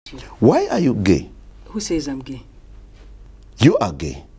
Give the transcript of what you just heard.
Why are you gay? Who says I'm gay? You are gay.